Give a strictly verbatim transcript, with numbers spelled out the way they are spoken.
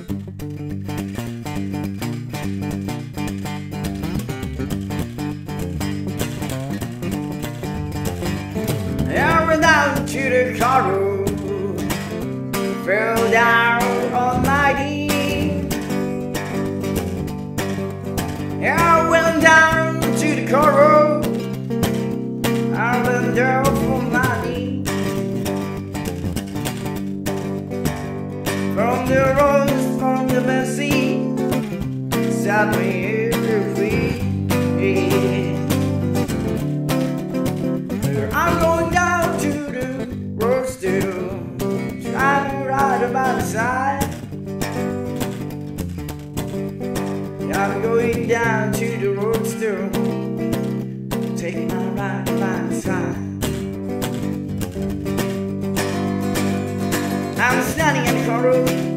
I went down to the car road, fell down on my knee. I went down to the car road, I went down on my knee. From the roads, from the mercy, set me free. I'm going down to the road still, trying to ride by the side. I'm going down to the road still, take my ride by the side. I'm standing at the car road,